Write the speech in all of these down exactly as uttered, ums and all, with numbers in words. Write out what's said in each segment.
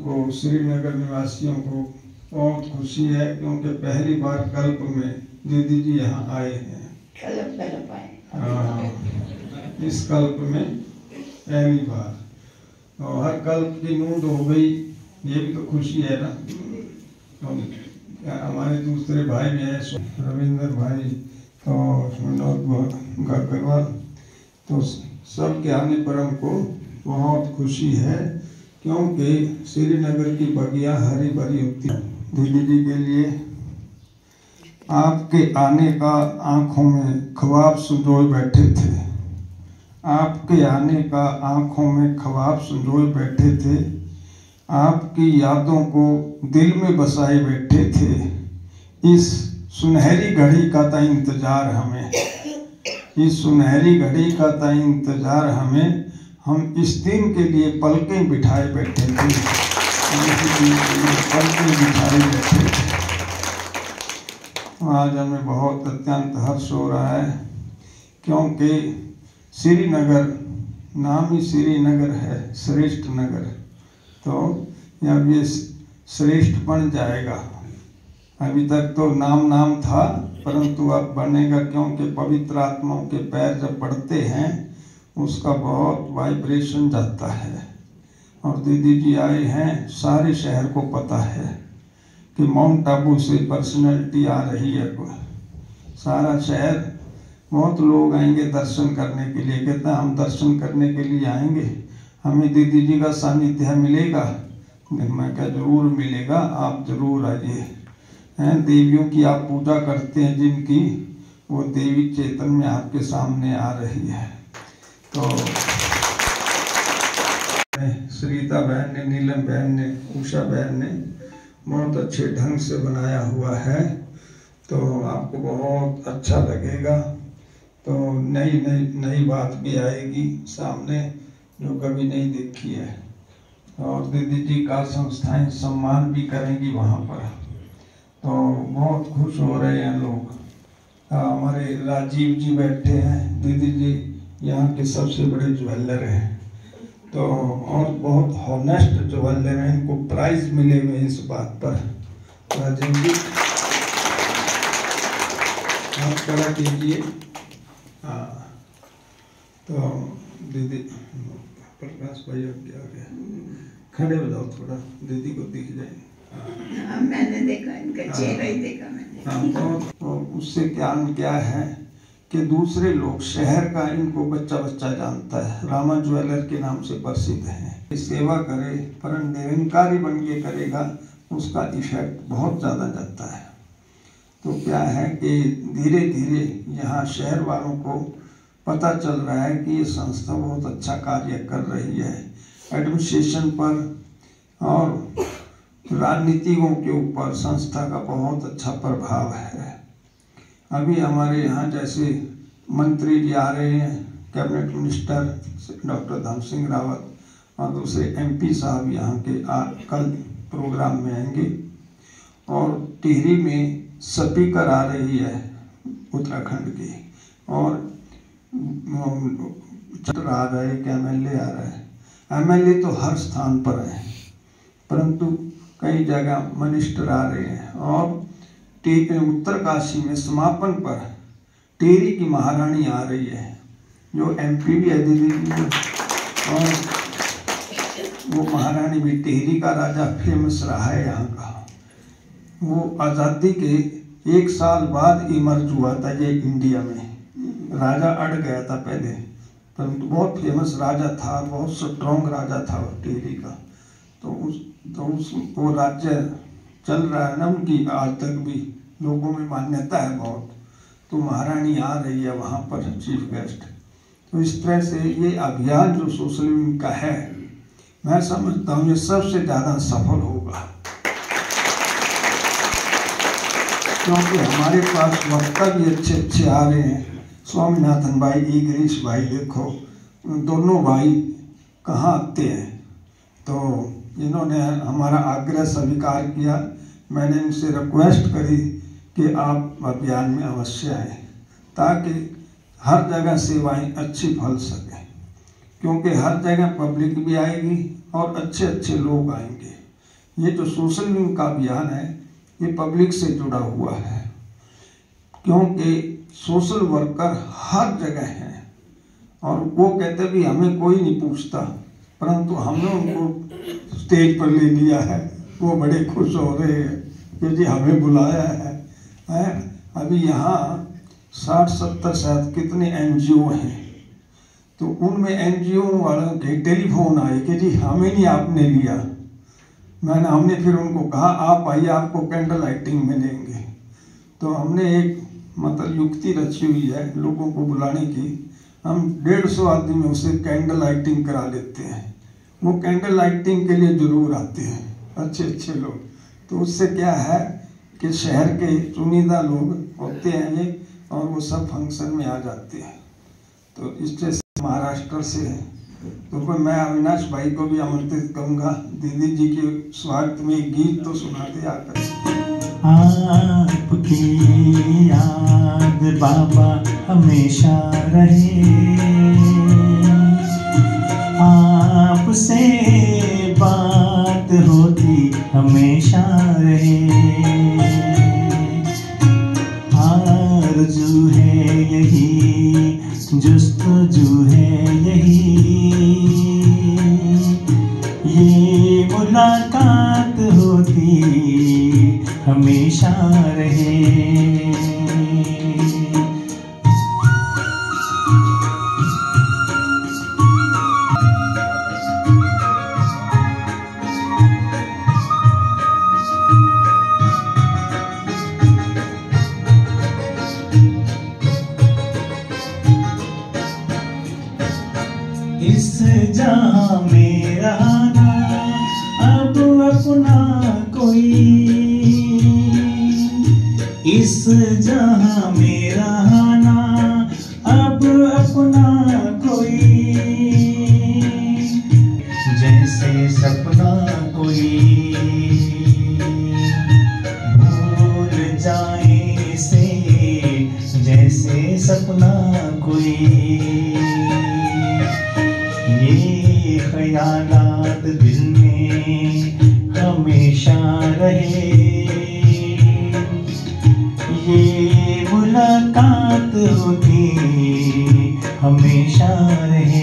को, श्रीनगर निवासियों को बहुत खुशी है, क्योंकि पहली बार कल्प में दीदी जी यहाँ आए हैं। कल्प कल्प आए। हाँ, इस कल्प में पहली बार, और हर कल्प की नूंद हो गई, ये भी तो खुशी है ना। हमारे दूसरे भाई भी हैं, रविंद्र भाई और विनोद गरकरवाल, तो सब के आने पर हमको बहुत खुशी है, क्योंकि श्रीनगर की बगिया हरी भरी होती है। दीदी जी के लिए आपके आने का आंखों में ख्वाब संजोए बैठे थे, आपके आने का आंखों में ख्वाब संजोए बैठे थे, आपकी यादों को दिल में बसाए बैठे थे। इस सुनहरी घड़ी का था इंतजार हमें, इस सुनहरी घड़ी का था इंतजार हमें, हम इस दिन के लिए पलकें बिठाए बैठे थे, पलकें बिठाए बैठे थे। आज हमें बहुत अत्यंत हर्ष हो रहा है, क्योंकि श्रीनगर नाम ही श्रीनगर है, श्रेष्ठ नगर, तो अब ये श्रेष्ठ बन जाएगा। अभी तक तो नाम नाम था, परंतु अब बनेगा, क्योंकि पवित्र आत्माओं के पैर जब पड़ते हैं उसका बहुत वाइब्रेशन जाता है। और दीदी जी आए हैं, सारे शहर को पता है कि माउंट आबू से पर्सनैलिटी आ रही है, सारा शहर, बहुत लोग आएंगे दर्शन करने के लिए। कहते हैं हम दर्शन करने के लिए आएंगे, हमें दीदी जी का सानिध्य मिलेगा। मैं क्या जरूर मिलेगा, आप जरूर आइए। हैं, देवियों की आप पूजा करते हैं जिनकी, वो देवी चेतन में आपके सामने आ रही है। तो श्रीता बहन ने, नीलम बहन ने, उषा बहन ने बहुत अच्छे ढंग से बनाया हुआ है, तो आपको बहुत अच्छा लगेगा। तो नई नई नई बात भी आएगी सामने, जो कभी नहीं देखी है। और दीदी जी का संस्थाएं सम्मान भी करेंगी वहाँ पर, तो बहुत खुश हो रहे हैं लोग। हमारे राजीव जी बैठे हैं, दीदी जी यहाँ के सबसे बड़े ज्वेलर हैं, तो और बहुत हॉनेस्ट ज्वेलर हैं, इनको प्राइज मिले हुए इस बात पर। राजीव जी आप खड़ा कीजिए। हाँ, तो दीदी प्रकाश भाई अब क्या गया, खड़े हो जाओ थोड़ा, दीदी को दिख जाए। हाँ, मैंने देखा, इनका चेहरा ही देखा मैंने। हाँ, तो, तो उससे क्या क्या है कि दूसरे लोग शहर का इनको बच्चा बच्चा जानता है, रामा ज्वेलर के नाम से प्रसिद्ध है। सेवा करे पर निरंकारी बन के करेगा, उसका इफेक्ट बहुत ज़्यादा जाता है। तो क्या है कि धीरे धीरे यहाँ शहर वालों को पता चल रहा है कि ये संस्था बहुत अच्छा कार्य कर रही है, एडमिनिस्ट्रेशन पर और राजनीतिकों के ऊपर संस्था का बहुत अच्छा प्रभाव है। अभी हमारे यहाँ जैसे मंत्री जी आ रहे हैं, cabinet minister doctor Dhan Singh Rawat और दूसरे एमपी साहब यहाँ के आ, कल प्रोग्राम में आएंगे। और टिहरी में स्पीकर आ रही है उत्तराखंड की, और चल आ रहा है कि एमएलए आ रहा है। एमएलए तो हर स्थान पर है, परंतु कई जगह मिनिस्टर आ रहे हैं। और उत्तरकाशी में समापन पर टिहरी की महारानी आ रही है, जो एमपी भी है दीदी जी, और वो महारानी भी टिहरी का राजा फेमस रहा है यहाँ का। वो आज़ादी के एक साल बाद इमर्ज हुआ था ये इंडिया में, राजा अड़ गया था पहले, परंतु बहुत फेमस राजा था, बहुत स्ट्रॉन्ग राजा था टिहरी का। तो उस तो उस वो राज्य चल रहा है ना उनकी, आज तक भी लोगों में मान्यता है बहुत। तो महारानी आ रही है वहाँ पर चीफ गेस्ट। तो इस तरह से ये अभियान जो सोशल मीडिया का है, मैं समझता हूँ ये सबसे ज़्यादा सफल होगा, क्योंकि हमारे पास वक्ता भी अच्छे अच्छे आ रहे हैं। स्वामीनाथन भाई, ई गिरीश भाई, देखो दोनों भाई कहाँ आते हैं। तो इन्होंने हमारा आग्रह स्वीकार किया, मैंने इनसे रिक्वेस्ट करी कि आप अभियान में अवश्य आएँ, ताकि हर जगह सेवाएं अच्छी फल सकें, क्योंकि हर जगह पब्लिक भी आएगी और अच्छे अच्छे लोग आएंगे। ये जो सोशल विंग का अभियान है ये पब्लिक से जुड़ा हुआ है, क्योंकि सोशल वर्कर हर जगह हैं और वो कहते भी हमें कोई नहीं पूछता, परंतु हमने उनको स्टेज पर ले लिया है। वो बड़े खुश हो रहे हैं कि जी हमें बुलाया है, है? अभी यहाँ साठ सत्तर शायद कितने एनजीओ हैं, तो उनमें एनजीओ वालों के टेलीफोन आए कि जी हमें नहीं आपने लिया। मैंने हमने फिर उनको कहा आप आइए, आपको कैंडल लाइटिंग मिलेंगे। तो हमने एक मतलब युक्ति रची हुई है लोगों को बुलाने की। हम डेढ़ सौ आदमी में उसे कैंडल लाइटिंग करा लेते हैं। वो कैंडल लाइटिंग के लिए जरूर आते हैं अच्छे अच्छे लोग। तो उससे क्या है कि शहर के चुनिंदा लोग होते हैं ये, और वो सब फंक्शन में आ जाते हैं। तो इससे महाराष्ट्र से है, तो मैं अविनाश भाई को भी आमंत्रित करूंगा। दीदी जी के स्वागत में गीत तो सुनाते आकर। आपकी याद बाबा हमेशा रहे, आपसे बात होती हमेशा रहे, आरज़ू है यही, जुस्तजू है यही, ये मुलाकात होती हमेशा रहे। इस जहां में रहना अब अपना कोई, इस जहां में रहना अब अपना कोई, जैसे सपना कोई भूल जाए से, जैसे सपना कोई, ये ख्यालात दिल में हमेशा रहे, ये मुलाकात होती हमेशा रहे।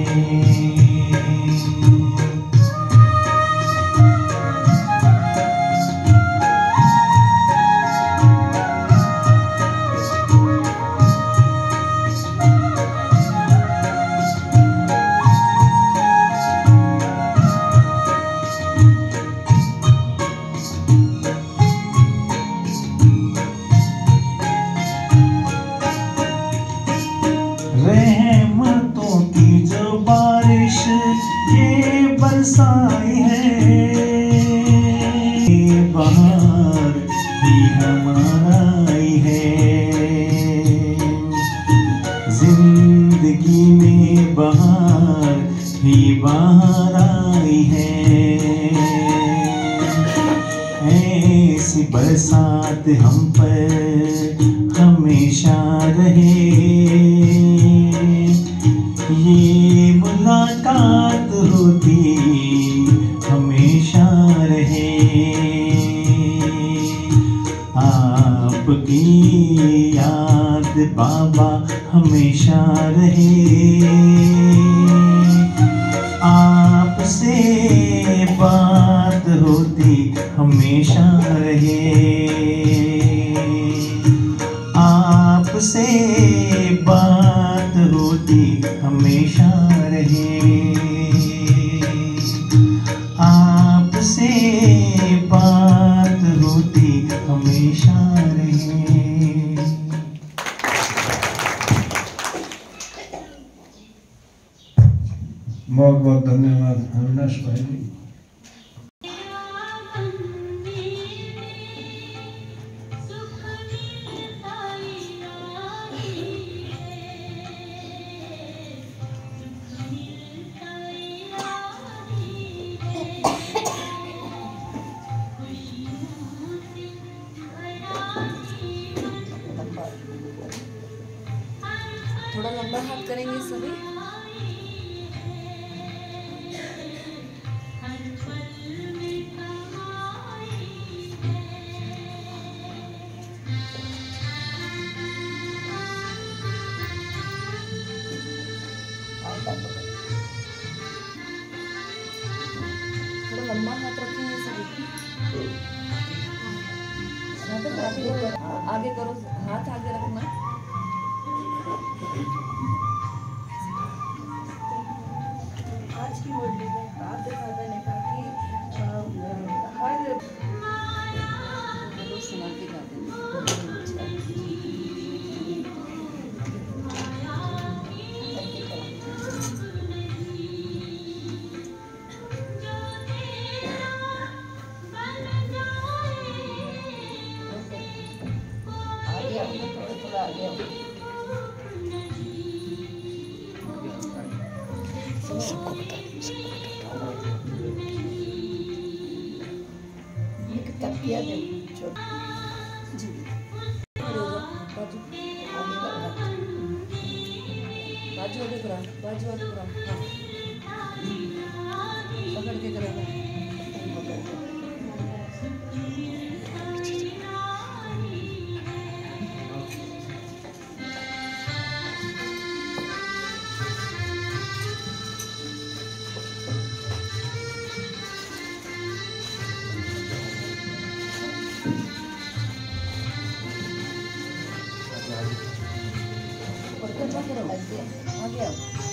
रहमतों की जो बारिश ये बरसाई है, ये बहार ही हमारी है, जिंदगी में बहार ही बहार आई है, ऐसी बरसात हम पर हमेशा रहे, ये मुलाकात होती हमेशा रहे। आपकी याद बाबा हमेशा रहे, आपसे बात होती हमेशा रहे, आपसे बात होती हमेशा रहे, आपसे बात होती हमेशा रहे। बहुत बहुत धन्यवाद अविनाश भाई जी। थोड़ा लंबा हाथ करेंगे सभी। लंबा हाथ रखेंगे सभी। हाँ, तो आगे करो, आगे करो, हाथ आगे रखना। आज की मुरली में प्राप्त दादा ने कहा कि अ, हर लोग सुना के गाते आगे आओ, थोड़ा थोड़ा आगे आओ। सबको बता दो, सबको बता दो। एक तकिया दे छोटा जी। बाजू आगे बढ़ा, बाजू आगे करा, बाजू आगे करा। हाँ, पकड़ के करेगा, पकड़ के। आगे आओ।